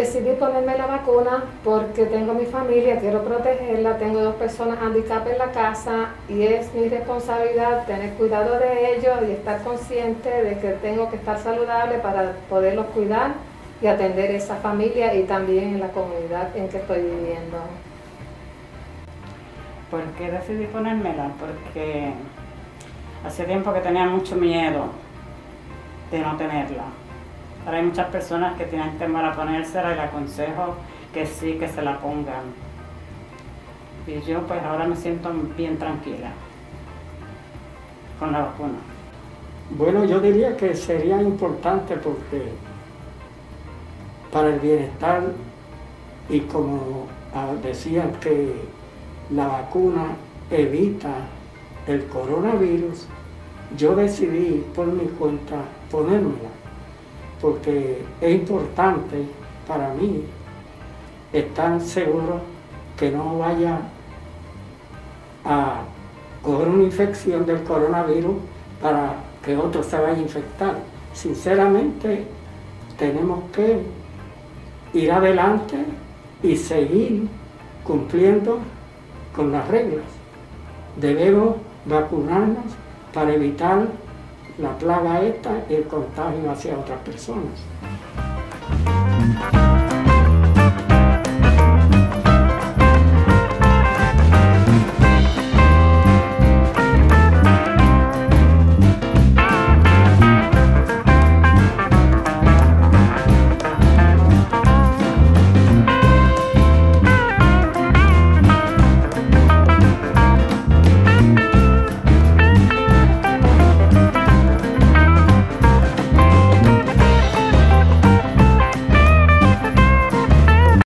Decidí ponerme la vacuna porque tengo mi familia, quiero protegerla, tengo 2 personas handicap en la casa y es mi responsabilidad tener cuidado de ellos y estar consciente de que tengo que estar saludable para poderlos cuidar y atender esa familia y también en la comunidad en que estoy viviendo. ¿Por qué decidí ponérmela? Porque hace tiempo que tenía mucho miedo de no tenerla. Ahora hay muchas personas que tienen temor a ponérsela y les aconsejo que sí, que se la pongan. Y yo pues ahora me siento bien tranquila con la vacuna. Bueno, yo diría que sería importante porque para el bienestar y como decían que la vacuna evita el coronavirus, yo decidí por mi cuenta ponérmela, porque es importante para mí estar seguro que no vaya a coger una infección del coronavirus para que otro se vaya a infectar. Sinceramente, tenemos que ir adelante y seguir cumpliendo con las reglas. Debemos vacunarnos para evitar la plaga esta y el contagio hacia otras personas.